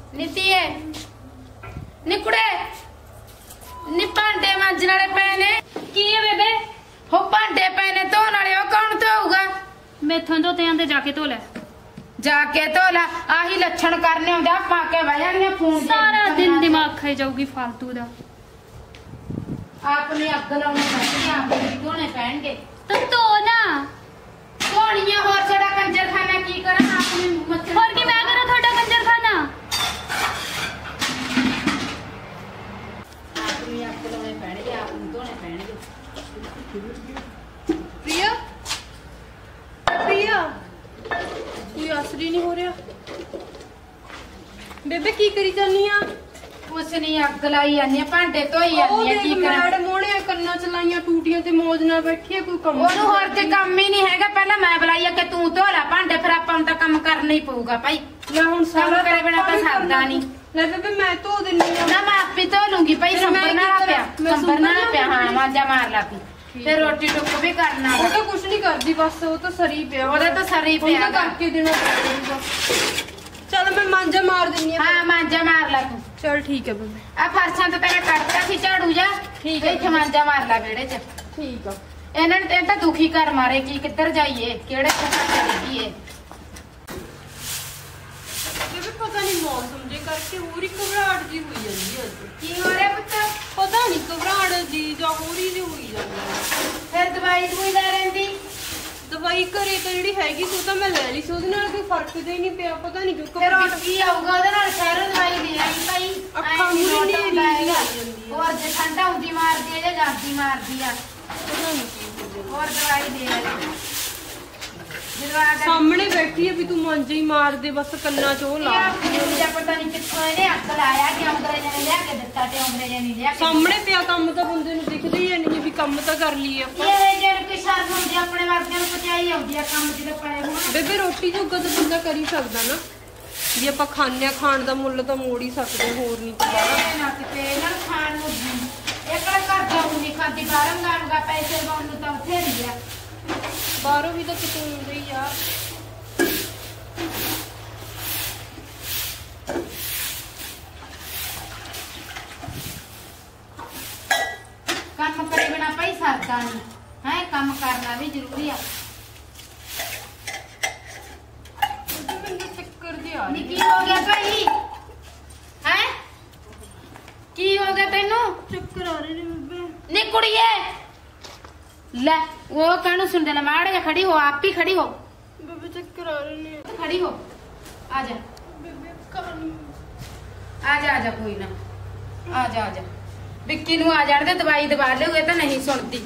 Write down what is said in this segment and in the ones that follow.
नीतीए निकुड़े नी भांडे मांजण वाले पे ने की है बेबे हो भांडे पे ने धोने वाले ओ कौन धोऊगा मैथों धोते आंदे जाके धो ले जाके धो ला आही लक्षण करने होंदे पा के बह जाने फोन सारा दिन दिमाग खाई जाऊगी फालतू दा आपने अग लाने पैसे आपने धोने पैणगे तो धो ना धोनिया होर छड़ा कंजर खाना की करा आपने मच्छर और की मैं करा थोड़ा कंजर खाना आपने अग लाने पैणगे आपने धोने पैणगे प्रिया प्रिया कोई असर ही नहीं हो रहा बेबे की करी जानी आ कुछ नहीं अग लाई जानी भांडे धोई जानी की करा मैड मोणे कन्ना चलाइयां टूटियां ते मौज ना बैठी है कोई काम ਉਹਨੂੰ ਹੋਰ ਤੇ ਕੰਮ ਹੀ ਨਹੀਂ ਹੈਗਾ ਪਹਿਲਾਂ ਮੈਂ ਬੁਲਾਈਆ ਕਿ ਤੂੰ ਧੋ ਲੈ ਭਾਂਡੇ ਫਿਰ ਆਪਾਂ ਨੂੰ ਤਾਂ ਕੰਮ ਕਰਨਾ ਹੀ ਪਊਗਾ ਭਾਈ मैं हुन सारा करे बिना तो सरदा नहीं ले बेबे मैं धो दिन्नी आ ना मैं आपे धो लूंगी भाई संभरना पिया संभरना पिया हां मांजा मार ला पी फिर रोटी टुक भी करना वो तो कुछ नहीं करदी बस वो तो सरी पिया ਉਹਦਾ ਤਾਂ ਸਰੀ ਪਿਆ करके देना पड़ेगा चल मैं मांजा मार दिन्नी आ हां मांजा मार ला तू चल ठीक है बेबे आ फरछां ਤੇ ਤੇਰੇ ਕੱਟਦਾ ਸੀ ਝਾੜੂ ਜਾ ठीक है ਇੱਥੇ ਮਾਂਜਾ ਮਾਰ ਲਾ ਵਿਹੜੇ 'ਚ ठीक है ਇਹਨਾਂ ਨੇ ਤਾਂ ਦੁਖੀ ਕਰ ਮਾਰੇ ਕੀ ਕਿੱਧਰ ਜਾਈਏ ਕਿਹੜੇ ਖੱਟੇ ਲੱਗੀਏ बेबे पता नहीं मौसम जे करके हो रही घबराहट जी हुई जांदी है ਕੀ ਹੋ ਰਿਹਾ ਪੁੱਤ पता नहीं घबराहट जी जा हो रही जी हुई जांदी है ਫਿਰ ਦਵਾਈ ਦੂਈ ਲੈ ਲੈਂਦੀ दवाई घरे तो जी हैगी सो तो मैं ले ली सो कोई फर्क तो ही नहीं पिया पता नहीं क्यों ਫਿਰ ਹੁਣ ਕੀ ਆਊਗਾ ਉਹਦੇ ਨਾਲ ਸ਼ਹਿਰੋਂ ਦਵਾਈ ਦੇ ਆਈ ਭਾਈ ਅੱਖਾਂ ਮੂਹਰੇ ਨਹੀਂ ਲਾਏਗਾ ਜਾਂਦੀ ਹੋਰ ਜੇ ਠੰਡਾ ਹੁੰਦੀ ਮਾਰਦੀ ਹੈ ਜਾਂ ਜਾਂਦੀ ਮਾਰਦੀ ਆ पता नहीं की हो ਹੋਰ ਦਵਾਈ ਦੇ ਆਈ ਜਦੋਂ ਆ ਕੇ सामने बैठी है भी तू मंजे ही मार दे बस कन्ना चो ला मुझे पता नहीं कितों ਇਹਨੇ ਅੱਗ ਲਾਇਆ ਕਿ ਅੰਗਰੇਜ਼ਾਂ ਨੇ ਲਿਆ ਕੇ ਦਿੱਤਾ ਤੇ ਅੰਗਰੇਜ਼ਾਂ ਨੇ ਲਿਆ ਕੇ सामने पिया काम तो बंदे नु दिखदा ही नहीं भी काम तो कर लिए ਆਪਾਂ ਇਹ ਜਿਹੜੇ ਕੋਈ ਸ਼ਰਮ ਹੁੰਦੀ ਆਪਣੇ ਵਰਗਿਆਂ ਨੂੰ ਪਚਾਈ ਆਉਂਦੀ ਆ ਕੰਮ ਜਿਹਦੇ ਪਏ ਹੋਣ ਬੇਬੇ ਰੋਟੀ ਜੋਗਾ ਤਾਂ ਬੰਦਾ ਕਰ ਹੀ ਸਕਦਾ ਨਾ ਜੇ ਆਪਾਂ ਖਾਣੇ ਖਾਣ ਦਾ ਮੁੱਲ ਤਾਂ ਮੋੜ ਹੀ ਸਕਦੇ ਹੋਰ ਨਹੀਂ ਤਾਂ ਇਹ ਨਾ ਕਿਤੇ ਇਹਨਾਂ ਨੂੰ ਖਾਣ ਨੂੰ ਇਹ ਕਿਹੜਾ ਘਰ ਜਾਊ ਨਹੀਂ ਖਾਦੀ ਬਾਹਰੋਂ ਗਾਣਗਾ ਪੈਸੇ ਲਾਉਣ ਨੂੰ ਤਾਂ ਉੱਥੇ ਨਹੀਂ ਆ ਬਾਹਰੋਂ ਵੀ ਤਾਂ ਕਿਤੇ ਹੁੰਦੇ ਹੀ ਆ ਕੰਮ ਕਰੇ ਬਿਨਾ ਭਾਈ ਸਰਦਾ ਨਹੀਂ ਹੈ ਕੰਮ ਕਰਨਾ ਵੀ ਜ਼ਰੂਰੀ ਆ ਮੈਨੂੰ ਚੱਕਰ ਦੀ ਆ ਨੀ ਕੀ ਹੋ ਗਿਆ ਭਾਈ ਹੈ ਕੀ ਹੋ ਗਿਆ ਤੈਨੂੰ ਚੱਕਰ ਆ ਰਹੇ ਨੇ ਬੇਬੇ ਨੀ ਕੁੜੀਏ ਲੈ ਉਹ ਕਾਹਨੂੰ ਸੁਣਦੇ ਲੈ ਮਾੜੇ ਜਾ ਖੜੀ ਹੋ ਆਪ ਹੀ ਖੜੀ ਹੋ ਬੇਬੇ ਚੱਕਰ ਆ ਰਹੇ ਨੇ खड़ी हो आजा ਬੇਬੇ ਕਾਹਨੂੰ आजा कोई ना आजा विक्की नु आ जाने दे दवाई दवा ले ये तो नहीं सुनती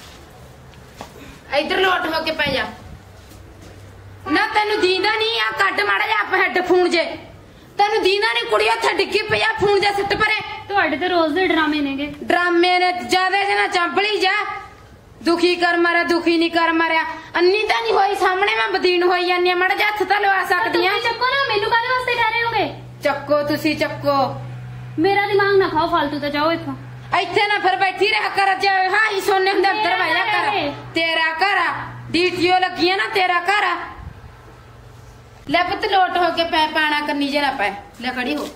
इधर लोट हो के पै जा ना तेनु दींदा नहीं आ कट माड़ा जा हेडफोन जे तेनु दींदा नहीं कुड़ी उत्थे डिग्गी पई आ फोन जे सिट परे ਤੁਹਾਡੇ ਤੇ ਰੋਜ਼ ਦੇ ਡਰਾਮੇ ਨੇਗੇ ड्रामे ने ज्यादा जना चांपली जा दुखी कर मारा दुखी नहीं कर मारा अन्नी तो नहीं होई सामने मैं बदीन होई जानी मड़ जा हथ तो लवा सकती हैं ਚੱਕੋ ਨਾ ਮੈਨੂੰ ਕਾਹਦੇ ਵਾਸਤੇ ਕਹਿ ਰਹੇ ਹੋਗੇ ਚੱਕੋ ਤੁਸੀਂ ਚੱਕੋ ਮੇਰਾ ਦਿਮਾਗ ਨਾ ਖਾਓ ਫालतू ਤੇ ਜਾਓ ਇੱਥੋਂ ਇੱਥੇ ਨਾ ਫਿਰ ਬੈਠੀ ਰਹਿ ਕਰ ਜੇ ਹਾਈ ਸੋਨੇ ਹੁੰਦੇ ਅੰਦਰ ਵਾਇਆ ਕਰ ਤੇਰਾ ਘਰ ਆ ਡੀਟੀਓ ਲੱਗੀਆਂ ਨਾ ਤੇਰਾ ਘਰ ਆ ਲੈ ਪੁੱਤ ਲੋਟ ਹੋ ਕੇ ਪੈ ਪਾਣਾ ਕੰਨੀ ਜੇ ਨਾ ਪੈ ਲੈ ਖੜੀ ਹੋ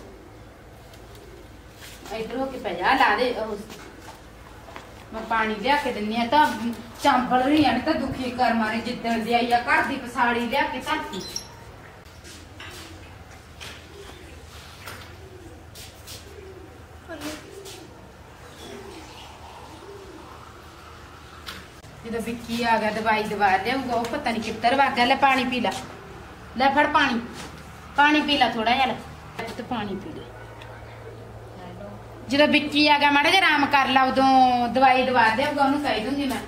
ਇੱਧਰ ਹੋ ਕੇ ਪੈ ਜਾ ਲਾ ਦੇ ਮੈਂ ਪਾਣੀ ਲਿਆ ਕੇ ਦਿੰਨੀ ਆ ਤਾਂ ਚਾਂਬਲ ਰਹੀ ਆ ਤਾਂ ਦੁਖੀ ਕਰ ਮਾਰੇ ਜਿੱਦਣ ਦੀ ਆਈ ਆ ਘਰ ਦੀ ਪਸਾੜੀ ਲਿਆ ਕੇ ਧਰਤੀ ਜਦੋਂ ਵਿੱਕੀ ਆ ਗਿਆ ਦਵਾਈ ਦਵਾ ਲਿਆਊਗਾ ਉਹ ਪਤਾ ਨਹੀਂ ਕਿੱਧਰ ਵਗ ਗਿਆ ਲੈ ਪਾਣੀ ਪੀ ਲੈ ਫੜ ਪਾਣੀ ਪੀ ਲੈ ਥੋੜਾ ਜਿਹਾ ਲੈ ਤੇ ਪਾਣੀ ਪੀ ਲੈ ਜਦੋਂ ਵਿੱਕੀ ਆ ਗਿਆ ਮਾੜਾ ਜਿਹਾ ਆਰਾਮ ਕਰ ਲਾ ਉਦੋਂ ਦਵਾਈ ਦਵਾ ਦੇਊਗਾ ਉਹਨੂੰ ਕਹਿ ਦੂੰਗੀ ਮੈਂ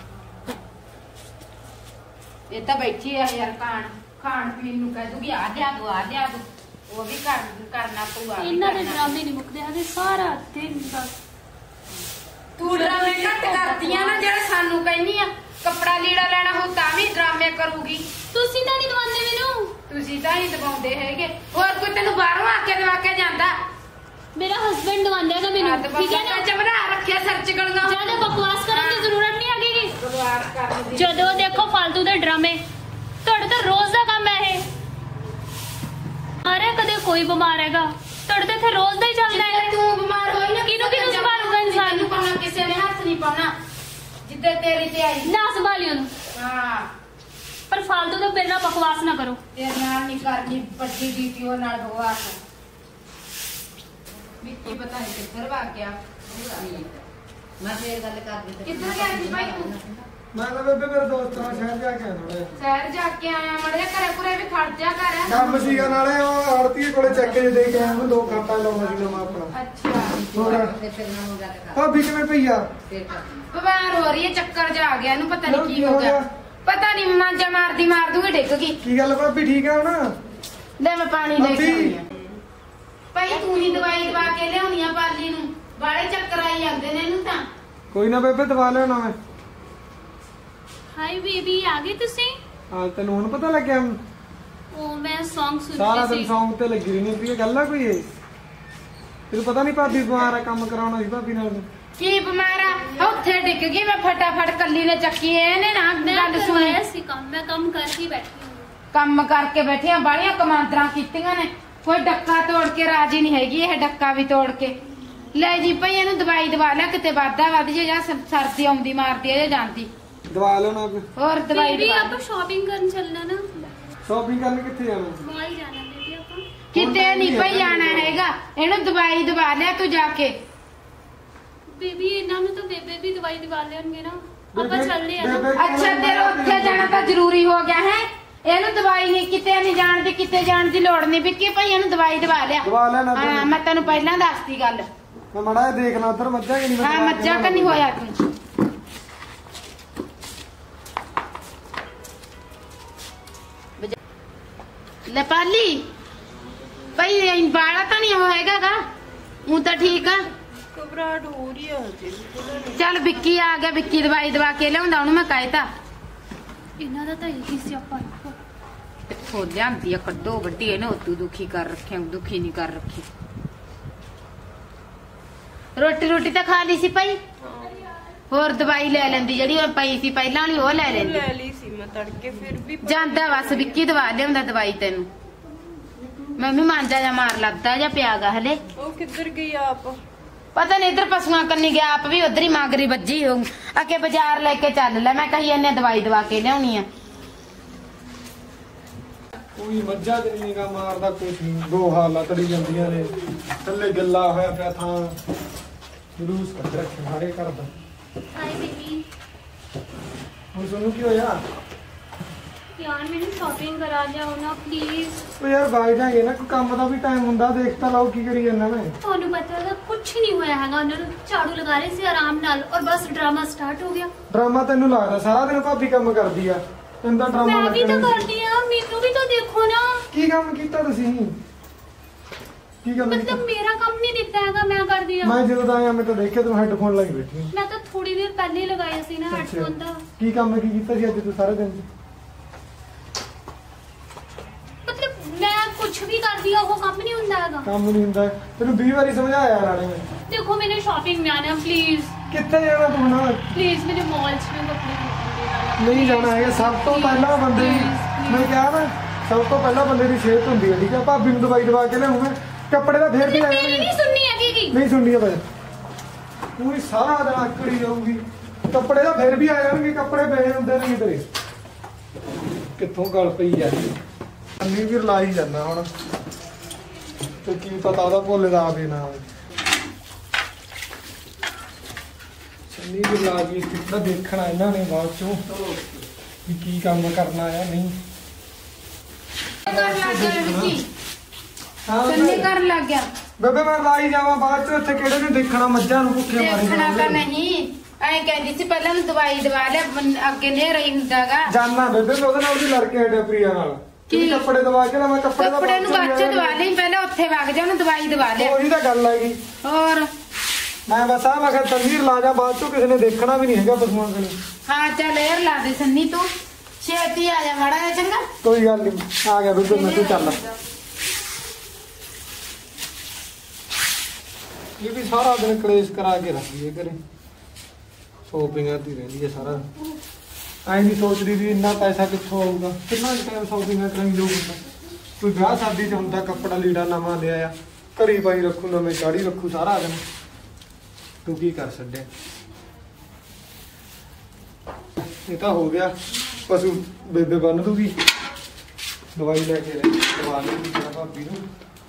ਇਹ ਤਾਂ ਬੈਠੀ ਆ ਯਾਰ ਖਾਣ ਪੀਣ ਨੂੰ ਕਹਿ ਦੂੰਗੀ ਆ ਲਿਆ ਦੋ ਉਹ ਵੀ ਕਰਨਾ ਪਊਗਾ ਇਹਨਾਂ ਦੇ ਡਰਾਮੇ ਨਹੀਂ ਮੁੱਕਦੇ ਹਜੇ ਸਾਰਾ ਦਿਨ ਬਸ ਤੂੰ ਡਰਾਮੇ ਘੱਟ ਕਰਦੀਆਂ ਨਾ ਜਿਹੜਾ ਸਾਨੂੰ ਕਹਿੰਦੀ ਆ ਕੱਪੜਾ ਲੀੜਾ ਲੈਣਾ ਹੋ ਤਾਂ ਵੀ ਡਰਾਮੇ ਕਰੂਗੀ ਤੁਸੀਂ ਤਾਂ ਨਹੀਂ ਦਵਾਉਂਦੇ ਮੈਨੂੰ ਤੁਸੀਂ ਤਾਂ ਹੀ ਦਵਾਉਂਦੇ ਹੈਗੇ ਹੋਰ ਕੋਈ ਤੈਨੂੰ ਬਾਹਰੋਂ ਆ ਕੇ ਦਵਾ ਕੇ ਜਾਂਦਾ ਮੇਰਾ ਹਸਬੰਡ ਦਵਾਉਂਦਾਗਾ ਮੈਨੂੰ ਠੀਕ ਹੈ ਨਾ ਚਮੜਾ ਰੱਖਿਆ ਸਰਚ ਗਲੀਆਂ ਜ਼ਿਆਦਾ ਬਕਵਾਸ ਕਰਨ ਦੀ ਜ਼ਰੂਰਤ ਨਹੀਂ ਹੈਗੀ ਬਕਵਾਸ ਕਰਨ ਦੀ ਜਦੋਂ ਦੇਖੋ ਫालतू ਦੇ ਡਰਾਮੇ ਤੁਹਾਡੇ ਤਾਂ ਰੋਜ਼ ਦਾ ਕੰਮ ਹੈ ਇਹ ਅਰੇ ਕਦੇ ਕੋਈ कोई बीमार हैगा ਤੁਹਾਡੇ ਤੇ ਰੋਜ਼ ਦਾ ਹੀ ਚੱਲਦਾ ਹੈ ਤੂੰ ਬਿਮਾਰ ਹੋਈ ਨਾ ਕਿਹਨੂੰ ਸੰਭਾਲੂਗਾ ਇਨਸਾਨ ਨੂੰ ਪਾਉਣਾ ਕਿਸੇ ਨੇ ਹੱਥ ਨਹੀਂ ਪਾਉਣਾ ਜਿੱਦੇ ਤੇਰੀ ਤੇ ਆਈ ਨਾ ਸੰਭਾਲਿਓ ਨੂੰ ਹਾਂ ਪਰ ਫालतू ਦਾ ਮੇਰੇ ਨਾਲ ਬਕਵਾਸ ਨਾ ਕਰੋ ਤੇਰੇ ਨਾਲ ਨਹੀਂ ਕਰਨੀ ਪੱਟੀ ਡੀਟੀਓ ਨਾਲ ਬਕਵਾਸ ਵਿੱਕੀ ਪਤਾ ਨਹੀਂ ਕਿੱਧਰ ਵਾ ਗਿਆ ਮੈਂ ਫੇਰ ਗੱਲ ਕਰਦੀ ਕਿੱਧਰ ਗਿਆ ਸੀ ਭਾਈ ਤੂੰ ਮੈਂ ਤਾਂ ਬੇਬੇ ਮੇਰੇ ਦੋਸਤ ਨਾਲ ਸ਼ਹਿਰ ਜਾ ਕੇ ਆਇਆ ਥੋੜਾ ਸ਼ਹਿਰ ਜਾ ਕੇ ਆਇਆ ਮੜਿਆ ਘਰੇ ਘਰੇ ਵੀ ਖੜ ਜਾ ਕਰ ਕੰਮ ਸੀਗਾ ਨਾਲੇ ਉਹ ਆੜਤੀ ਕੋਲੇ ਚੈੱਕ ਜੇ ਦੇ ਕੇ ਆਇਆ ਮੈਂ 2 ਘੰਟਾ ਲਾਉਣਾ ਸੀ ਮੈਂ ਆਪਣਾ ਅੱਛਾ ਹੋਰ ਤੇ ਫਿਰ ਨਾ ਹੋ ਗੱਲ ਕਰ ਭਾਬੀ ਕਿਵੇਂ ਪਈ ਆ ਬਿਮਾਰ ਹੋ ਰਹੀ ਹੈ ਚੱਕਰ ਜਾ ਆ ਗਿਆ ਇਹਨੂੰ ਪਤਾ ਨਹੀਂ ਕੀ ਹੋ ਗਿਆ ਪਤਾ ਨਹੀਂ ਮਾਂਜਾ ਮਾਰ ਦੂਗੀ ਡਿੱਗ ਗਈ ਕੀ ਗੱਲ ਭਾਬੀ ਠੀਕ ਆ ਹੁਣ ਲੈ ਮੈਂ ਪਾਣੀ ਲੈ ਕੇ ਆਉਂਦੀ ਆ ਭਾਈ ਤੂੰ ਹੀ ਦਵਾਈ ਦਵਾ ਕੇ ਲਿਆਉਣੀ ਆ ਪਾਲੀ ਨੂੰ ਬਾੜੇ ਚੱਕਰ ਆਈ ਜਾਂਦੇ ਨੇ ਇਹਨੂੰ ਤਾਂ ਕੋਈ ਨਾ ਬੇਬੇ ਦਵਾ ਲੈਣਾ ਮੈਂ ਹਾਈ ਬੇਬੀ ਆ ਗਏ ਤੁਸੀਂ ਹਾਂ ਤੈਨੂੰ ਹੁਣ ਪਤਾ ਲੱਗਿਆ ਉਹ ਮੈਂ Song ਸੁਣ ਸਾਰਾ ਰਹੀ ਦਿਨ ਸੀ ਸੌਂਗ ਤੇ ਲੱਗੀ ਰਹਿੰਦੀ ਸੀ ਇਹ ਗੱਲ ਆ ਕੋਈ ਇਹ ਤੈਨੂੰ ਪਤਾ ਨਹੀਂ ਭਾਬੀ ਬਿਮਾਰ ਆ ਕੰਮ ਕਰਾਉਣਾ ਸੀ ਭਾਬੀ ਨਾਲ ਕੀ ਬਿਮਾਰ ਆ ਉੱਥੇ ਡਿੱਗ ਗਈ ਮੈਂ ਫਟਾਫਟ ਕੱਲੀ ਨੇ ਚੱਕੀ ਇਹਨੇ ਨਾ ਗੱਲ ਸੁਣੀ ਕਰਵਾਇਆ ਸੀ ਕੰਮ ਮੈਂ ਕੰਮ ਕਰਕੇ ਬੈਠੀ ਹਾਂ ਕੰਮ ਕਰਕੇ ਬੈਠੀਆਂ ਬਾਲੀਆਂ ਕਮਾਂਦਰਾਂ ਕੀਤੀਆਂ ਨੇ ਕੋਈ ਡੱਕਾ ਤੋੜ ਕੇ ਰਾਜੀ ਨਹੀਂ ਹੈਗੀ ਇਹ ਡੱਕਾ ਵੀ ਤੋੜ ਕੇ ਲੈ ਜੀ ਭਈ ਇਹਨੂੰ ਦਵਾਈ ਦਵਾ ਲੈ ਕਿਤੇ ਵਾਧਾ ਵੱਧ ਜੇ ਜਾਂ ਸਰਦੀ ਆਉਂਦੀ ਮਾਰਦੀ ਹੈ ਜਾਂ ਜਾਂਦੀ ਦਵਾ ਲੈਣਾ ਹੋਰ ਦਵਾਈ ਬੇਬੀ ਦਵਾ ਆਪਾਂ ਸ਼ਾਪਿੰਗ ਕਰਨ ਚੱਲਣਾ ਨਾ ਸ਼ਾਪਿੰਗ ਕਰਨ ਕਿੱਥੇ ਜਾਣਾ ਮਾਲ ਜਾਣਾ ਬੇਬੀ ਆਪਾਂ ਕਿਤੇ ਨਹੀਂ ਭਈ ਜਾਣਾ ਹੈਗਾ ਇਹਨੂੰ ਦਵਾਈ ਦਵਾ ਲਿਆ ਤੂੰ ਜਾ ਕੇ ਬੇਬੀ ਇਹਨਾਂ ਨੂੰ ਤਾਂ ਬੇਬੇ ਵੀ ਦਵਾਈ ਦਿਵਾ ਲੈਣਗੇ ਨਾ ਆਪਾਂ ਚੱਲਦੇ ਆ ਨਾ ਅੱਛਾ ਤੇਰਾ ਉੱਥੇ ਜਾਣਾ ਤਾਂ ਜ਼ਰੂਰੀ ਹੋ ਗਿਆ ਹੈ ਇਹਨੂੰ ਦਵਾਈ ਨਹੀਂ ਕਿਤੇ ਨਹੀਂ ਜਾਣ ਕਿਤੇ ਜਾਣ ਦੀ ਲੋੜ ਨਹੀਂ ਵਿੱਕੀ ਭਾਈ ਇਹਨੂੰ ਦਵਾਈ ਦਵਾ ਲਿਆ ਦਵਾ ਲੈਣਾ ਹਾਂ ਮੈਂ ਤੈਨੂੰ ਪਹਿਲਾਂ ਦੱਸਦੀ ਗੱਲ ਮੈਂ ਮੜਾ ਦੇਖਣਾ ਉਧਰ ਮੱਝਾਂ ਕਿ ਨਹੀਂ ਹਾਂ ਮੱਝਾਂ ਕੰਨੀ ਹੋਇਆ ਤੂੰ ਲੈ ਪਾਲੀ ਭਾਈ ਬਾਲਾ ਤਾਂ ਨਹੀਂ ਹੋਏਗਾ ਉਹ ਤਾਂ ਠੀਕ ਆ ਘਬਰਾਹਟ ਹੋ ਰਹੀ ਹੈ ਹਜੇ ਚੱਲ ਵਿੱਕੀ ਆ ਗਿਆ ਵਿੱਕੀ ਦਵਾਈ ਦਵਾ ਕੇ ਲਿਆਉਂਦਾ ਉਹਨੂੰ ਮੈਂ ਕਹਿਤਾ ਇਹਨਾਂ ਦਾ ਤਾਂ ਇਹੀ ਸਿਆਪਾ ਹੋ ਲਿਆਂਦੀ ਆ ਕੱਢੋ ਵੱਡੀ ਇਹਨੇ ਉਦੋਂ ਦੁਖੀ ਕਰ ਰੱਖਿਆ ਦੁਖੀ ਨਹੀਂ ਕਰ ਰੱਖੀ ਰੋਟੀ ਤਾਂ ਖਾ ਲਈ ਸੀ ਭਾਈ ਹੋਰ ਦਵਾਈ ਲੈ ਲੈਂਦੀ ਜਿਹੜੀ ਉਹ ਪਈ ਸੀ ਪਹਿਲਾਂ ਵਾਲੀ ਉਹ ਲੈ ਲੈਂਦੀ ਲੈ ਲਈ ਸੀ ਮੈਂ ਤੜਕੇ ਫਿਰ ਵੀ ਜਾਂਦਾ ਬਸ ਵਿੱਕੀ ਦਵਾ ਲਿਆਉਂਦਾ ਦਵਾਈ ਤੈਨੂੰ ਮੈਂ ਵੀ ਮਾਂਜਾ ਜਾਂ ਮਾਰ ਲੱਦਾ ਜਾਂ ਪਿਆਗਾ ਹਲੇ ਉਹ ਕਿੱਧਰ ਗਈ ਆਪ ਪਤਾ ਨਹੀਂ ਇਧਰ ਪਸ਼ੂਆਂ ਕੰਨੀ ਗਿਆ ਆਪ ਵੀ ਉਧਰ ਹੀ ਮਾਗਰੀ ਵੱਜੀ ਹੋਊ ਅੱਗੇ ਬਾਜ਼ਾਰ ਲੈ ਕੇ ਚੱਲ ਲੈ ਮੈਂ ਕਹੀ ਇਹਨੇ ਦਵਾਈ ਦਵਾ ਕੇ ਲਿਆਉਣੀ ਆ ਕੋਈ ਮੱਝਾਂ ਤੇ ਨਹੀਂ ਗਾ ਮਾਰਦਾ ਕੁਛ ਨਹੀਂ ਦੋ ਹਾਲਾਂ ਤੜੀ ਜਾਂਦੀਆਂ ਨੇ ਥੱਲੇ ਗੱਲਾ ਹੋਇਆ ਪਿਆ ਥਾਂ ਜਲੂਸ ਕੱਢ ਰੱਖਿਆ ਸਾਰੇ ਘਰ ਦਾ ਹਾਈ ਬੇਬੀ ਹੁਣ ਤੁਹਾਨੂੰ ਕੀ ਹੋਇਆ ਯਾਰ ਮੈਨੂੰ ਸ਼ਾਪਿੰਗ ਕਰਾ ਲਿਆਓ ਨਾ ਪਲੀਜ਼ ਉਹ ਯਾਰ ਬਾਈ ਜਾਗੇ ਨਾ ਕੋਈ ਕੰਮ ਦਾ ਵੀ ਟਾਈਮ ਹੁੰਦਾ ਦੇਖ ਤਾਂ ਲਓ ਕੀ ਕਰੀ ਜਾਂਦਾ ਮੈਂ ਤੁਹਾਨੂੰ ਪਤਾ ਹੈ ਕੁਝ ਨਹੀਂ ਹੋਇਆ ਹੈਗਾ ਉਹਨਾਂ ਨੂੰ ਝਾੜੂ ਲਗਾ ਰਹੇ ਸੀ ਆਰਾਮ ਨਾਲ ਔਰ ਬਸ ਡਰਾਮਾ ਸਟਾਰਟ ਹੋ ਗਿਆ ਡਰਾਮਾ ਤੈਨੂੰ ਲੱਗਦਾ ਸਾਰਾ ਦਿਨ ਭਾਬੀ ਕੰਮ ਕਰਦੀ ਆ ਤੈਨੂੰ ਤਾਂ ਡਰਾਮਾ ਮੈਂ ਵੀ ਤਾਂ ਲੱਗਦਾ ਕਰਦੀ ਆ ਮੈਨੂੰ ਵੀ ਤਾਂ ਦੇਖੋ ਨਾ ਕੀ ਕੰਮ ਕੀਤਾ ਤੁਸੀਂ ਕੀ ਕੰਮ ਕੀਤਾ ਮਤਲਬ ਮੇਰਾ ਕੰਮ ਨਹੀਂ ਦਿੱਤਾ ਹੈਗਾ ਮੈਂ ਕਰਦੀ ਆ ਮੈਂ ਜਦੋਂ ਦਾ ਆਇਆ ਮੈਂ ਤਾਂ ਦੇਖਿਆ ਤੂੰ ਹੈੱਡਫੋਨ ਲਾਈ ਬੈਠੀ ਮੈਂ ਤਾਂ ਥੋੜੀ ਦੇਰ ਪਹਿਲੇ ਹੀ ਲਗਾਇਆ ਸੀ ਨਾ ਹੈਡਫੋਨ ਦਾ ਕੀ ਕੰਮ ਕੀ ਕੀਤਾ ਸੀ ਅੱਜ ਤੂੰ ਸਾਰੇ ਦਿਨ ਮਤਲਬ ਮੈਂ ਕੁਝ ਵੀ ਕਰਦੀ ਆ ਉਹ ਕੰਮ ਨਹੀਂ ਹੁੰਦਾ ਹੈਗਾ ਕੰਮ ਨਹੀਂ ਹੁੰਦਾ ਤੈਨੂੰ 20 ਵਾਰੀ ਸਮਝਾਇਆ ਰਾਣੇ ਮੈਂ देखो मैंने शॉपिंग में आना प्लीज ਕਿੱਥੇ ਜਾਣਾ ਤੂੰ ਨਾ प्लीज मेरे मॉल में कपड़े खरीदने ਨਹੀਂ ਜਾਣਾ ਹੈਗਾ ਸਭ ਤੋਂ ਪਹਿਲਾਂ ਬੰਦੇ ਦੀ ਮੈਂ ਕਿਹਾ ਨਾ ਸਭ ਤੋਂ ਪਹਿਲਾਂ ਬੰਦੇ ਦੀ ਸਿਹਤ ਹੁੰਦੀ ਹੈ ਠੀਕ ਹੈ ਭਾਬੀ ਨੂੰ ਦਵਾਈ ਦਵਾ ਕੇ ਲਿਆਉਂਗਾ ਕੱਪੜੇ ਤਾਂ ਫੇਰ ਵੀ ਆ मेरी नहीं सुननी है की ਨਹੀਂ ਸੁਣਨੀ ਆ ਭਾਈ ਪੂਰੀ ਸਾਰਾ ਦਿਨ ਆਕੜੀ ਜਾਊਗੀ ਕੱਪੜੇ ਤਾਂ ਫੇਰ ਵੀ ਆ ਜਾਣਗੇ ਕੱਪੜੇ ਪਏ ਹੁੰਦੇ ਨੇ ਤੇਰੇ ਕਿੱਥੋਂ ਗਲ ਪਈ ਜਾਂਦੀ ਅੰਨੀ ਵੀ ਲਾਈ ਜਾਂਦਾ ਹੁਣ ਤੇ ਕੀ ਪਤਾ ਉਹਦਾ ਭੋਲੇ ਦਾ ਆਵੇ ਨਾ ਆਵੇ ਸੰਨੀ ਵੀ ਲਾ ਗਈ ਕਿੱਦਾਂ ਦੇਖਣਾ ਇਹਨਾਂ ਨੇ ਬਾਅਦ ਚੋਂ ਵੀ ਕੀ ਕੰਮ ਕਰਨਾ ਆ ਨਹੀਂ ਕਰ ਲੱਗ ਗਿਆ ਵਿੱਕੀ ਹਾਂ ਸੰਨੇ ਕਰ ਲੱਗ ਗਿਆ ਬੇਬੇ ਮੈਂ ਲਾਈ ਜਾਵਾਂ ਬਾਅਦ ਚ ਉੱਥੇ ਕਿਹੜੇ ਨੇ ਦੇਖਣਾ ਮੱਝਾਂ ਨੂੰ ਭੁੱਖੇ ਮਾਰੀ ਦੇਖਣਾ ਤਾਂ ਜਾਂਦੇ। ਨਹੀਂ ਐਂ ਕਹਿੰਦੀ ਸੀ ਪਹਿਲਾਂ ਨੂੰ ਦਵਾਈ ਦਵਾ ਲਿਆ ਅੱਗੇ ਨੇ ਰਹੀ ਹੁੰਦਾਗਾ ਜਾਨਾ ਬੇਬੇ ਮੈਂ ਉਹਦੇ ਨਾਲ ਵੀ ਲੜ ਕੇ ਹਟਿਆ ਪ੍ਰਿਆ ਨਾਲ ਕੀ? ਕੀ ਕੱਪੜੇ ਦਵਾ ਕੇ ਨਾ ਮੈਂ ਕੱਪੜੇ ਦਾ ਕੱਪੜੇ ਨੂੰ ਬਾਅਦ ਚ ਦਵਾ ਲਈ ਪਹਿਲਾਂ ਉੱਥੇ ਵਗ ਜਾ ਉਹਨੂੰ ਦਵਾਈ ਦਵਾ ਲਿਆ ਉਹੀ ਤਾਂ ਗੱਲ ਹੈਗੀ ਹੋਰ ਮੈਂ ਬਸ ਆ ਮੈਂ ਕਿਹਾ ਤਨਵੀਰ ਲਾ ਜਾ ਬਾਅਦ ਚੋਂ ਕਿਸੇ ਨੇ ਦੇਖਣਾ ਵੀ ਨਹੀਂ ਹੈਗਾ ਪਸ਼ੂਆਂ ਕੋਲ ਹਾਂ ਚੱਲ ਯਾਰ ਲਾ ਦੇ ਸੰਨੀ ਤੂੰ ਛੇਤੀ ਆ ਜਾ ਮਾੜਾ ਜਿਹਾ ਚੰਗਾ ਕੋਈ ਗੱਲ ਨਹੀਂ ਆ ਗਿਆ ਬੇਬੇ ਮੈਂ ਤੂੰ ਚੱਲ ਇਹ ਵੀ ਸਾਰਾ ਦਿਨ ਕਲੇਸ਼ ਕਰਾ ਕੇ ਰੱਖਦੀ ਹੈ ਘਰੇ ਸ਼ੋਪਿੰਗਾਂ ਦੀ ਰਹਿੰਦੀ ਹੈ ਸਾਰਾ ਐਂ ਨਹੀਂ ਸੋਚਦੀ ਵੀ ਇੰਨਾ ਪੈਸਾ ਕਿੱਥੋਂ ਆਊਗਾ ਕਿੰਨਾ ਟਾਈਮ ਸ਼ੋਪਿੰਗਾਂ ਕਰਾਂਗੇ ਲੋਕ ਕੋਈ ਵਿਆਹ ਸ਼ਾਦੀ 'ਚ ਹੁੰਦਾ ਕੱਪੜਾ ਲੀੜਾ ਨਵਾਂ ਲਿਆ ਆ ਘਰੀ ਪਾਈ ਰੱਖੂ ਨਵੇਂ ਚਾੜੀ ਰੱਖੂ ਸਾਰਾ ਦਿਨ। ਤੂੰ ਕੀ ਕਰ ਛੱਡਿਆ? ਇਹ ਤਾਂ ਹੋ ਗਿਆ ਪਸ਼ੂ ਬੇਬੇ ਬੰਨ ਦੂਗੀ। ਦਵਾਈ ਲੈ ਕੇ ਦਵਾ ਲਈ ਭਾਬੀ ਨੂੰ।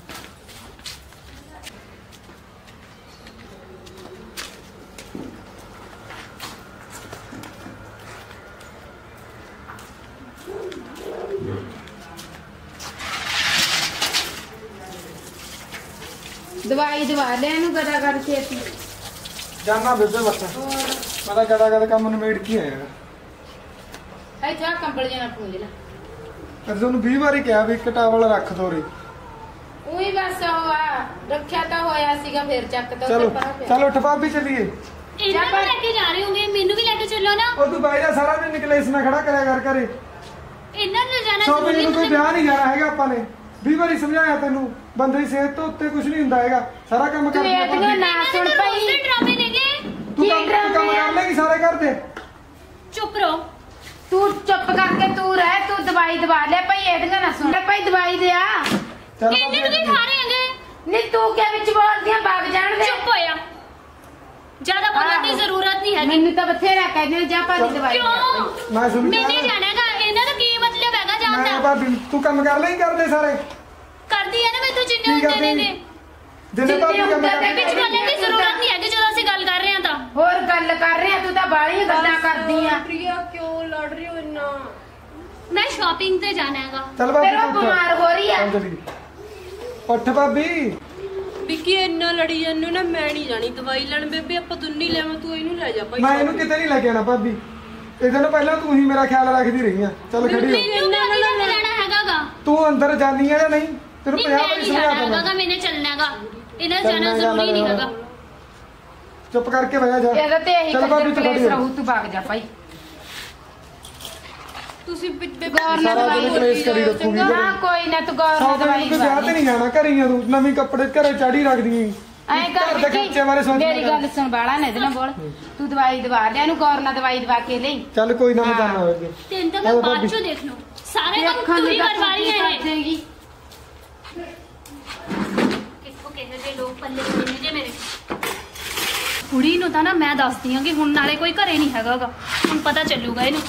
ਦਵਾਈ ਦਵਾ ਲੈ ਇਹਨੂੰ ਗੜਾ ਕਰ ਛੇਤੀ। ਜਾਨਾ ਬੇਬੇ ਬਸ ਮੈਂ ਤਾਂ ਗੜਾ ਕੰਮ ਨਿਬੇੜ ਕੇ ਆਇਆ। ਐ ਜਾ ਕੰਬਲ ਜਣਾ ਪੂੰਝ ਲੈ। ਅੱਜ ਤੁਹਾਨੂੰ 20 ਵਾਰੀ ਕਿਹਾ ਵੀ ਇੱਕ ਟਾਵਲ ਰੱਖ ਦੋ ਰੇ। ਉਹੀ ਬਸ ਉਹ ਆ ਰੱਖਿਆ ਤਾਂ ਹੋਇਆ ਸੀਗਾ ਫਿਰ ਚੱਕ ਤਾ ਚਲੋ ਉੱਤੇ ਪਰਾਂ ਪਿਆ। ਚਲੋ ਉੱਠ ਭਾਬੀ ਚੱਲੀਏ। ਇਹਨਾਂ ਨੂੰ ਲੈ ਕੇ ਜਾ ਰਹੇ ਹੋਗੇ, ਮੈਨੂੰ ਵੀ ਲੈ ਕੇ ਚੱਲੋ ਨਾ। ਉਹ ਤੂੰ ਬਾਈ ਦਾ ਸਾਰਾ ਦਿਨ ਨਿਕਲੇ ਇਸ ਨਾਲ ਖੜਾ ਕਰਿਆ ਕਰ ਘਰੇ। ਇਹਨਾਂ ਨੂੰ ਜਾਣਾ ਸ਼ੋਪਿੰਗ ਨੂੰ ਕੋਈ ਵਿਆਹ ਨਹੀਂ ਜਾਣਾ ਹੈਗਾ ਆਪਾਂ ਨੇ। 20 ਵਾਰੀ ਸਮਝਾਇਆ ਤੈਨੂੰ ਬੰਦੇ ਦੀ ਸਿਹਤ ਤੋਂ ਉੱਤੇ ਕੁਝ ਨਹੀਂ ਹੁੰਦਾ ਹੈਗਾ। ਸਾਰਾ ਕੰਮ ਤੂੰ ਕਰਨਾ ਇਹਦੀਆਂ ਨਾ ਸੁਣ ਪਈ। ਡਰਾਮੇ ਨੇਗੇ। ਤੂੰ ਕੰਮ ਕਰ ਲੇਗੀ ਸਾਰੇ ਘਰ ਦੇ। ਚੁੱਪ ਰਹੋ। ਤੂੰ ਚੁੱਪ ਕਰਕੇ ਤੂੰ ਰਹਿ। ਤੂੰ ਦਵਾਈ ਦਵਾ ਲੈ ਭਾਈ ਇਹਦੀਆਂ ਨਾ ਸੁਣ ਭਾਈ ਦਵਾਈ ਦੇ ਆ। ਚੱਲ ਇਹਨਾਂ ਨੂੰ ਕੀ ਖਾ ਰਹੇ ਹੈਗੇ? ਨਹੀਂ ਤੂੰ ਕਿਆ ਵਿੱਚ ਬੋਲਦੀਆਂ ਬਾਗ ਜਾਣ ਦੇ। ਚੁੱਪ ਹੋਇਆ। ਜ਼ਿਆਦਾ ਬੋਲਣ ਦੀ ਜ਼ਰੂਰਤ ਨਹੀਂ ਹੈਗੀ। ਮੈਨੂੰ ਤਾਂ ਬਥੇਰਾ ਕਹਿੰਦੇ ਜਾ ਭਾਜੀ ਦਵਾਈ ਕਿਉਂ? ਮੈਂ ਸੁਣ ਮੈਨੇ ਜਾਣਾਗਾ। ਇਹਨਾਂ ਦਾ ਕੀ ਮਤਲਬ ਹੈਗਾ ਜਾਣ ਮੈਂ ਦਾ? ਭਾਬੀ ਤੂੰ ਕੰਮ ਕਰ ਲਈ ਕਰਦੇ ਸਾਰੇ। ਕਰਦੀ ਹੈ ਨਾ ਮੈਂ ਤੂੰ ਜਿੰਨੇ ਕੀ ਹੁੰਦੇ ਕਰਦੀ? ਨੇ ਦਿਨੇ ਭਾਬੀ ਕੰਮ ਤੇ ਵਿੱਚ ਕਰਦੀ। ਬੋਲਣ ਦੀ ਜ਼ਰੂਰਤ ਨਹੀਂ ਹੈਗੀ ਜਦੋਂ ਅਸੀਂ ਗੱਲ ਕਰ ਰਹੇ ਹਾਂ ਤਾਂ। ਹੋਰ ਗੱਲ ਕਰ ਰਹੇ ਆ ਤੂੰ ਤਾਂ ਬਾਹਲੀਆਂ ਗੱਲਾਂ ਕਰਦੀ ਆ। ਪ੍ਰਿਆ ਕਿਉਂ ਲੜ ਰਹੀ ਹੋ ਇੰਨਾ? ਮੈਂ ਸ਼ਾਪਿੰਗ ਤੇ ਜਾਣਾ ਹੈਗਾ। ਚੱਲ ਭਾਬੀ ਫਿਰ ਉਹ ਤੂੰ ਉੱਠ। ਬਿਮਾਰ ਹੋ ਰਹੀ ਆ। ਚੱਲ ਚੱਲੀਏ। ਉੱਠ ਭਾਬੀ। ਵਿੱਕੀ ਇੰਨਾ ਲੜੀ ਜਾਂਦੇ ਨਾ, ਮੈਂ ਨਹੀਂ ਜਾਣੀ ਦਵਾਈ ਲੈਣ। ਬੇਬੇ ਆਪਾਂ ਦੁੰਨੀ ਲੈਵਾਂ, ਤੂੰ ਇਹਨੂੰ ਲੈ ਜਾ ਭਾਈ। ਮੈਂ ਇਹਨੂੰ ਕਿਤੇ ਨਹੀਂ ਲੈ ਕੇ ਆਣਾ ਭਾਬੀ। ਇਹਦੇ ਨਾਲ ਪਹਿਲਾਂ ਤੂੰ ਹੀ ਮੇਰਾ ਖਿਆਲ ਰੱਖਦੀ ਰਹੀ ਆ। ਚੱਲ ਖੜੀ ਹੋ। ਮੈਨੂੰ ਕਾਹਦੀ ਲੈ ਕੇ ਜਾਣਾ ਹੈਗਾਗਾ? ਤੂੰ ਅੰਦਰ ਜਾਨੀ ਆ ਜਾਂ ਨਹੀਂ? ਤੈਨੂੰ ਨਹੀਂ 50 ਮੈਂ ਵਾਰੀ ਨਹੀਂ ਜਾਣਾ ਸਮਝਾਤਾ ਹੈਗਾ, ਮੈਂ। ਮੈਨੇ ਚੱਲਣਾ ਹੈਗਾ। ਇਹਨਾਂ ਚੱਲਣਾ ਜਾਣਾ ਜ਼ਰੂਰੀ ਨਹੀਂ ਹੈਗਾ। ਚੁੱਪ ਕਰਕੇ ਬਹਿ ਜਾ। ਇਹਦਾ ਤੇ ਇਹੀ ਚੱਲ ਭਾਬੀ ਤੂੰ ਕਲੇਸ਼ ਖੜੀ ਹੋ। ਰਹੂ। ਤੂੰ ਭਾਗ ਜਾ ਭਾਈ। ਤੁਸੀਂ ਬੇਬੇ ਗੌਰ ਨਾਲ ਸਾਰਾ ਦਵਾਈ ਦਿਨ ਕਲੇਸ਼ ਕਰੀ ਰੱਖੂਗੀ ਘਰੇ। ਹਾਂ ਕੋਈ ਨਾ ਤੂੰ ਗੌਰ ਨਾਲ ਸਾਰਾ ਦਵਾਈ ਦਿਨ ਕੋਈ ਵਿਆਹ ਤੇ ਨਹੀਂ ਜਾਣਾ ਘਰੇ ਹੀ ਆ ਤੂੰ। ਨਵੇਂ ਕੱਪੜੇ ਘਰੇ ਚਾੜੀ ਰੱਖਦੀ ਆਂ। ਐ ਕਰ ਘਰ ਦੇ ਖਰਚੇ ਬਾਰੇ ਸੋਚ ਮੇਰੀ ਗੱਲ ਸੁਣ ਬਾਲਾ ਨਾ ਇਹਦੇ ਨਾਲ ਬੋਲ। ਤੂੰ ਦਵਾਈ ਦਵਾ ਲੈ ਇਹਨੂੰ ਗੌਰ ਨਾਲ ਦਵਾਈ ਦਵਾ ਕੇ ਲਈ। ਚੱਲ ਕੋਈ ਨਾ ਮੈਂ ਹਾਂ। ਜਾਣਾ ਹੋਵੇ। ਤੈਨੂੰ ਤਾਂ ਮੈਂ ਬਾਅਦ ਚੋਂ ਦੇਖ ਲੂੰ। ਸਾਰੇ ਕੰਮ ਅੱਖਾਂ ਤੂੰ ਨੂੰ ਹੀ ਤਾਂ ਕਰਵਾ ਰਹੀ ਹੈ। ਦੇਗੀ। ਕਿਸਕੋ ਕਹਿੰਦੇ ਜੇ ਲੋਕ ਪੱਲੇ ਪਏ ਨੇ ਜੇ ਮੇਰੇ। ਕੁੜੀ ਨੂੰ ਤਾਂ ਨਾ ਮੈਂ ਦੱਸਦੀ ਆਂ ਕਿ ਹੁਣ ਨਾਲੇ ਕੋਈ ਘਰੇ ਨਹੀਂ ਹੈਗਾਗਾ। ਹੁਣ ਪਤਾ ਚੱਲੂਗਾ ਇਹਨੂੰ।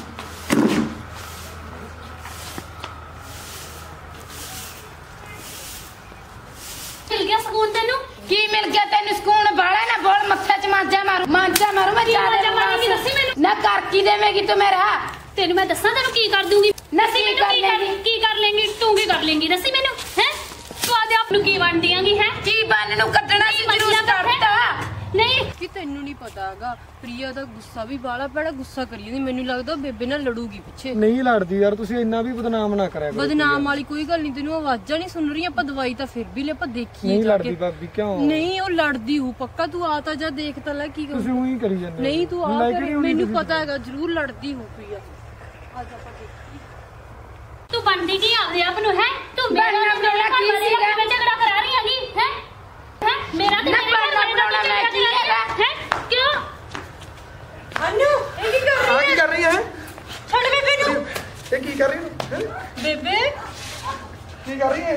ਮਿਲ ਗਿਆ ਸਕੂਨ ਤੈਨੂੰ? ਕੀ ਮਿਲ ਗਿਆ ਤੈਨੂੰ ਸਕੂਨ? ਬਾਲਾ ਨਾ ਬੋਲ। ਮੱਥੇ 'ਚ ਮਾਂਜਾ ਮਾਰੂ ਮੈਂ ਕੀ ਚਾਲੇ ਮਾਂਜਾ ਮਾਰੇਂਗੀ ਦੱਸੀ ਮੈਨੂੰ। ਨਾ ਕਰ ਕੀ ਦੇਵੇਂਗੀ ਤੂੰ ਮੇਰਾ? ਤੈਨੂੰ ਮੈਂ ਦੱਸਾਂ ਤੈਨੂੰ ਕੀ ਕਰ ਦੂੰਗੀ। ਨਸੀ ਮੈਨੂੰ ਕਰ ਲੈਂਗੀ। ਕੀ ਕਰ ਲੇਂਗੀ? ਤੂੰ ਕੀ ਕਰ ਲੇਂਗੀ ਦੱਸੀ ਮੈਨੂੰ। ਹੈ ਤੂੰ ਆਦੇ ਆਪ ਨੂੰ ਕੀ ਵੰਡ ਦਿਆਂਗੀ? ਹੈ ਕੀ ਬੰਨ ਨੂੰ ਕੱਢਣਾ ਸੀ ਜਰੂਰ ਕਰਦਾ। ਨਹੀਂ ਕਿ ਤੈਨੂੰ ਨਹੀਂ ਪਤਾ ਹੈਗਾ, ਪ੍ਰਿਆ ਦਾ ਗੁੱਸਾ ਵੀ ਬਾਲਾ ਬੜਾ ਗੁੱਸਾ ਕਰੀ ਜਾਂਦੀ। ਮੈਨੂੰ ਲੱਗਦਾ ਬੇਬੇ ਨਾਲ ਲੜੂਗੀ ਪਿੱਛੇ। ਨਹੀਂ ਲੜਦੀ ਯਾਰ, ਤੁਸੀਂ ਇੰਨਾ ਵੀ ਬਦਨਾਮ ਨਾ ਕਰਿਆ ਕਰੋ। ਬਦਨਾਮ ਵਾਲੀ ਕੋਈ ਗੱਲ ਨਹੀਂ। ਤੈਨੂੰ ਆਵਾਜ਼ਾਂ ਨਹੀਂ ਸੁਣ ਰਹੀਆਂ? ਆਪਾਂ ਦਵਾਈ ਤਾਂ ਫਿਰ ਵੀ ਲੈ, ਆਪਾਂ ਦੇਖੀਏ ਨਹੀਂ ਜਾ ਲੜਦੀ ਕੇ। ਭਾਬੀ ਕਿਉਂ? ਨਹੀਂ ਉਹ ਲੜਦੀ ਹੂ ਪੱਕਾ। ਤੂੰ ਆ ਤਾਂ ਜਾ ਦੇਖ ਤਾਂ ਲੈ ਕੀ ਕਰ। ਤੁਸੀਂ ਉਹੀ ਕਰੀ ਜਾਂਦੇ ਹੋ। ਨਹੀਂ ਤੂੰ ਆ ਲੈ ਕੇ ਕਰ, ਨਹੀਂ ਆਉਣੀ ਮੈਨੂੰ ਤੁਸੀਂ। ਪਤਾ ਹੈਗਾ ਜ਼ਰੂਰ ਲੜਦੀ ਹੂ ਪ੍ਰਿਆ। ਅੱਜ ਆਪਾਂ ਦੇਖੀਏ। ਤੂੰ ਬਣਦੀ ਕੀ ਆਪਦੇ ਆਪ ਨੂੰ? ਹੈ ਤੂੰ ਮੇਰਾ ਬਣਨਾ ਬਣਾਉਣਾ ਕੀ ਸੀਗਾ? ਮੈਂ ਝਗੜਾ ਕਰਾ ਰਹੀ ਹੈਗੀ। ਹੈ ਮੇਰਾ ਤੇ ਨਾ ਤੇਰੇ ਬਣਨਾ ਬਣਾਉਣਾ ਮੈਂ ਕੀ ਹੈਗਾ? ਹੈ ਕਿਉਂ? ਅਨੂ ਇਹ ਕੀ ਕਰ ਆਹ ਕੀ ਕਰ ਰਹੀ ਹੈ? ਛੱਡ ਬੇਬੇ ਨੂੰ। ਇਹ ਕੀ ਕਰ ਰਹੀ ਹੈ? ਬੇਬੇ ਕੀ ਕਰ ਰਹੀ ਹੈ?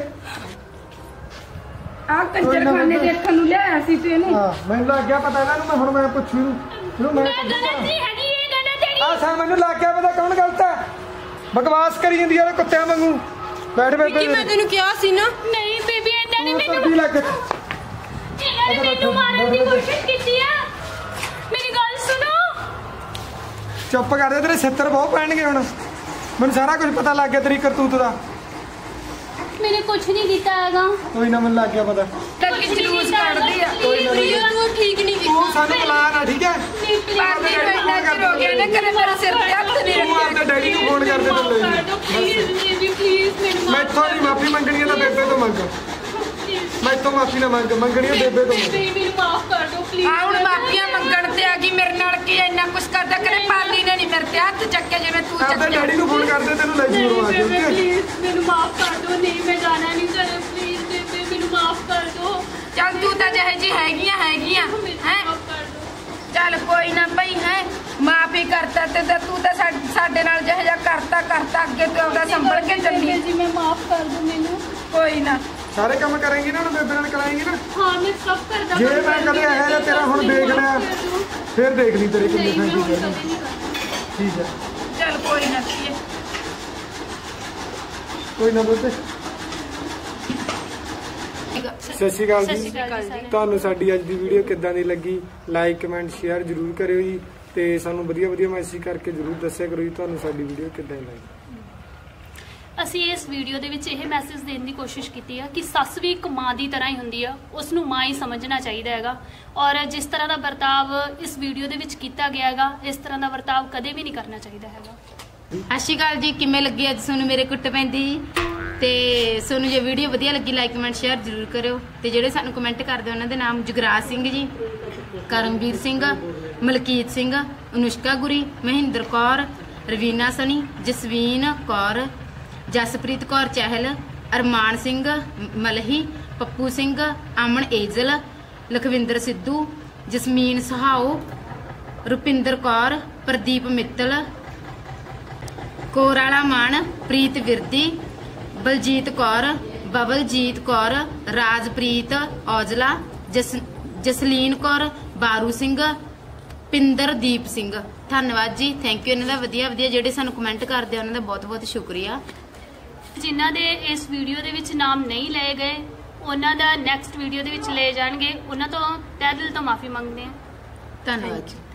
ਆ ਕੰਜਰਖਾਨੇ ਦੇਖਣ ਨੂੰ ਲਿਆਇਆ ਸੀ ਤੂੰ ਇਹਨੂੰ। ਹਾਂ ਮੈਨੂੰ ਲੱਗ ਗਿਆ ਪਤਾ ਇਹਨਾਂ ਨੂੰ। ਮੈਂ ਹੁਣ ਮੈਂ ਪੁੱਛੂ ਇਹਨੂੰ। ਮੈਂ ਗਲਤ ਨਹੀਂ ਹੈਗੀ। ਇਹ ਗੱਲ ਤੇਰੀ। ਆ ਸਾ ਮੈਨੂੰ ਲੱਗ ਗਿਆ ਪਤਾ ਕੌਣ ਗਲਤ ਹੈ। ਬਕਵਾਸ ਕਰੀ ਜਾਂਦੀ ਆ ਕੁੱਤਿਆਂ ਵਾਂਗੂ। ਬੈਠ ਬੈਠ ਵਿੱਕੀ ਮੈਂ ਤੈਨੂੰ ਕਿਹਾ ਸੀ ਨਾ। ਨਹੀਂ ਬੇਬੀ ਇਹਨਾਂ ਨੇ ਮੈਨੂੰ ਕੀ ਲੱਗ ਇਹਨਾਂ ਨੇ ਮੈਨੂੰ ਮਾਰਨ ਦੀ ਕੋਸ਼ਿਸ਼ ਕੀਤੀ ਆ। ਮੇਰੀ ਗੱਲ ਸੁਣੋ। ਚੁੱਪ ਕਰ ਦੇ, ਤੇਰੇ ਛਿੱਤਰ ਬਹੁਤ ਪੈਣਗੇ ਹੁਣ। ਮੈਨੂੰ ਸਾਰਾ ਕੁਝ ਪਤਾ ਲੱਗ ਗਿਆ ਤੇਰੀ ਕਰਤੂਤ ਦਾ। ਮੈਨੇ ਕੁਝ ਨਹੀਂ ਕੀਤਾ ਹੈਗਾ। ਕੋਈ ਨਾ ਮੈਨੂੰ ਲੱਗ ਗਿਆ ਪਤਾ। ਤੱਕ ਜਲੂਸ ਕੱਢਦੀ ਆ। ਕੋਈ ਨਾ ਪ੍ਰਿਆ ਤੂੰ ਠੀਕ ਨਹੀਂ ਤੂੰ ਸਾਨੂੰ ਬੁਲਾ ਨਾ, ਠੀਕ ਹੈ? ਪਾਰਟੀ ਤੋਂ ਇੰਨਾ ਚਿਰ ਹੋ ਗਿਆ ਨਾ ਕਦੇ ਮੇਰੇ ਸਿਰ ਤੇ ਹੱਥ ਨਹੀਂ ਤੂੰ ਰੱਖਿਆ। ਆਪਣੇ ਡੈਡੀ ਨੂੰ ਫੋਨ ਕਰ ਦੇ ਤੂੰ ਲੈ ਪਲੀਜ਼ ਬੇਬੀ ਪਲੀਜ਼ ਮੈਨੂੰ ਮੈਥੋਂ ਨਹੀਂ ਮਾਫੀ ਮੰਗਣੀ ਹੈ ਤਾਂ ਬੇਬੇ ਤੋਂ ਮੰਗ। ਮੈਥੋਂ ਮਾਫੀ ਨਾ ਮੰਗਣੀ ਹੈ ਬੇਬੇ ਤੋਂ ਮੰਗ। ਮੈਨੂੰ ਮਾਫ ਕਰ ਦਿਓ ਪਲੀਜ਼। ਆ ਹੁਣ ਮਾਫੀਆਂ ਮੰਗਣ ਤੇ ਆ ਗਈ ਮੇਰੇ ਨਾਲ। ਕੀ ਇੰਨਾ ਕੁਛ ਕਰਦਾ? ਕਦੇ ਪਾਲੀ ਨੇ ਨਹੀਂ ਮੇਰੇ ਤੇ ਹੱਥ ਚੱਕਿਆ ਜਿਵੇਂ ਤੂੰ ਆਪਣੇ ਚੱਕਿਆ। ਡੈਡੀ ਨੂੰ ਫੋਨ ਕਰ ਦੇ, ਤੈਨੂੰ ਲੈ ਜੂ ਮਰਵਾ ਕੇ। ਓਕੇ ਪਲੀਜ਼ ਮੈਨੂੰ ਮਾਫ ਕਰ ਦਿਓ। ਨਹੀਂ ਮੈਂ ਜਾਣਾ ਨਹੀਂ ਚਾਹੁੰਦਾ। ਪਲੀਜ਼ ਬੇਬੇ ਮੈਨੂੰ ਮਾਫ ਕਰ ਦਿਓ। ਚੱਲ ਤੂੰ ਤਾਂ ਜਿਹੇ ਜੀ ਹੈਗੀਆਂ ਹੈ। ਮਾਫ ਕਰ ਦਿਓ। ਚੱਲ ਕੋਈ ਨਾ ਭਈ ਹੈ ਮਾਫੀ ਕਰਤਾ ਤੇ ਤੂੰ ਤਾਂ ਸਾਡੇ ਨਾਲ ਜਿਹੋ ਜਿਹਾ ਕਰਤਾ ਅੱਗੇ ਤੋਂ ਉਹਦਾ ਸੰਭਲ ਕੇ ਚੱਲੀ ਜੀ ਮੈਂ ਮਾਫ ਕਰ ਦੂੰ ਮੈਨੂੰ ਕੋਈ ਨਾ ਸਾਰੇ ਕੰਮ ਕਰਾਂਗੀ ਨਾ ਹੁਣ ਬੇਬੇ ਨਾਲ ਕਰਾਂਗੀ ਨਾ ਹਾਂ ਮੈਂ ਸਭ ਕਰਦਾ ਜੇ ਮੈਂ ਕਦੇ ਇਹੋ ਜਿਹਾ ਤੇਰਾ ਹੁਣ ਦੇਖ ਲਿਆ ਫਿਰ ਦੇਖ ਲਈ ਤੇਰੇ ਕਿੰਨੇ ਨਹੀਂ ਮੈਂ ਫੈਂਟੀ ਹੁਣ ਕਰਨੀ ਕਦੇ ਨਹੀਂ ਕਰਦਾ ਠੀਕ ਹੈ ਚੱਲ ਕੋਈ ਨਾ ਧੀਏ ਕੋਈ ਨਾ ਬੋਲਦੇ ਸਤਿ ਸ਼੍ਰੀ ਅਕਾਲ ਸਤਿ ਜੀ ਸ਼੍ਰੀ ਅਕਾਲ ਜੀ ਤੁਹਾਨੂੰ ਸਾਡੀ ਅੱਜ ਦੀ ਵੀਡੀਓ ਕਿੱਦਾਂ ਦੀ ਲੱਗੀ ਲਾਈਕ ਕਮੈਂਟ ਸ਼ੇਅਰ ਜਰੂਰ ਕਰਿਓ ਜੀ ਤੇ ਸਾਨੂੰ ਵਧੀਆ ਮੈਸੇਜ ਕਰਕੇ ਜਰੂਰ ਦੱਸਿਆ ਕਰੋ ਜੀ ਤੁਹਾਨੂੰ ਸਾਡੀ ਵੀਡੀਓ ਕਿੱਦਾਂ ਦੀ ਲੱਗੀ ਅਸੀਂ ਇਸ ਵੀਡੀਓ ਦੇ ਵਿੱਚ ਇਹ ਮੈਸੇਜ ਦੇਣ ਦੀ ਕੋਸ਼ਿਸ਼ ਕੀਤੀ ਆ ਕਿ ਸੱਸ ਵੀ ਇੱਕ ਮਾਂ ਦੀ ਤਰ੍ਹਾਂ ਹੀ ਹੁੰਦੀ ਆ ਉਸ ਨੂੰ ਮਾਂ ਹੀ ਸਮਝਣਾ ਚਾਹੀਦਾ ਹੈਗਾ ਔਰ ਜਿਸ ਤਰ੍ਹਾਂ ਦਾ ਵਰਤਾਵ ਇਸ ਵੀਡੀਓ ਦੇ ਵਿੱਚ ਕੀਤਾ ਗਿਆ ਹੈਗਾ ਇਸ ਤਰ੍ਹਾਂ ਦਾ ਵਰਤਾਵ ਕਦੇ ਵੀ ਨਹੀਂ ਕਰਨਾ ਚਾਹੀਦਾ ਹੈਗਾ। ਸਤਿ ਸ਼੍ਰੀ ਅਕਾਲ ਜੀ ਕਿਵੇਂ ਲੱਗੀ ਅੱਜ ਤੁਹਾਨੂੰ ਮੇਰੇ ਕੁੱਟ ਪੈਂਦੀ ਤੇ ਤੁਹਾਨੂੰ ਜੇ ਵੀਡੀਓ ਵਧੀਆ ਲੱਗੀ ਲਾਈਕ ਕਮੈਂਟ ਸ਼ੇਅਰ ਜ਼ਰੂਰ ਕਰਿਓ ਤੇ ਜਿਹੜੇ ਸਾਨੂੰ ਕਮੈਂਟ ਕਰਦੇ ਉਹਨਾਂ ਦੇ ਨਾਮ ਜੁਗਰਾਜ ਸਿੰਘ ਜੀ ਕਰਮਵੀਰ ਸਿੰਘ ਮਲਕੀਤ ਸਿੰਘ ਅਨੁਸ਼ਕਾ ਗੁਰੀ ਮਹਿੰਦਰ ਕੌਰ ਰਵੀਨਾ ਸਨੀ ਜਸਵੀਨ ਕੌਰ ਜਸਪ੍ਰੀਤ ਕੌਰ ਚਹਿਲ ਅਰਮਾਨ ਸਿੰਘ ਮਲਹੀ ਪੱਪੂ ਸਿੰਘ ਅਮਨ ਏਜਲ ਲਖਵਿੰਦਰ ਸਿੱਧੂ ਜਸਮੀਨ ਸਹਾਓ ਰੁਪਿੰਦਰ ਕੌਰ ਪ੍ਰਦੀਪ ਮਿੱਤਲ ਕੋਰਾਲਾ ਮਾਨ ਪ੍ਰੀਤ ਵਿਰਦੀ ਬਲਜੀਤ ਕੌਰ ਬਬਲਜੀਤ ਕੌਰ ਰਾਜਪ੍ਰੀਤ ਔਜਲਾ ਜਸਲੀਨ ਕੌਰ ਬਾਰੂ ਸਿੰਘ ਪਿੰਦਰਦੀਪ ਸਿੰਘ ਧੰਨਵਾਦ ਜੀ ਥੈਂਕ ਯੂ ਇਹਨਾਂ ਦਾ ਵਧੀਆ ਜਿਹੜੇ ਸਾਨੂੰ ਕਮੈਂਟ ਕਰਦੇ ਆ ਉਹਨਾਂ ਦਾ ਬਹੁਤ ਸ਼ੁਕਰੀਆ। ਜਿਨ੍ਹਾਂ ਦੇ ਇਸ ਵੀਡੀਓ ਦੇ ਵਿੱਚ ਨਾਮ ਨਹੀਂ ਲਏ ਗਏ ਉਹਨਾਂ ਦਾ ਨੈਕਸਟ ਵੀਡੀਓ ਦੇ ਵਿੱਚ ਲਏ ਜਾਣਗੇ ਉਹਨਾਂ ਤੋਂ ਤਹਿ ਦਿਲ ਤੋਂ ਮਾਫੀ ਮੰਗਦੇ ਹਾਂ। ਧੰਨਵਾਦ ਜੀ।